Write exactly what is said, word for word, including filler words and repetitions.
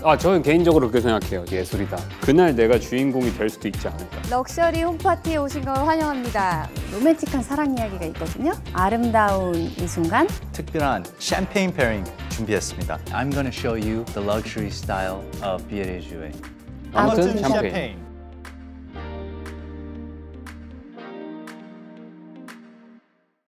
아, 저는 개인적으로 그렇게 생각해요. 예술이다. 그날 내가 주인공이 될 수도 있지 않을까. 럭셔리 홈파티에 오신 걸 환영합니다. 로맨틱한 사랑 이야기가 있거든요. 아름다운 이 순간. 특별한 샴페인 페어링 준비했습니다. I'm gonna show you the luxury style of 비에레주에. 아무튼 샴페인.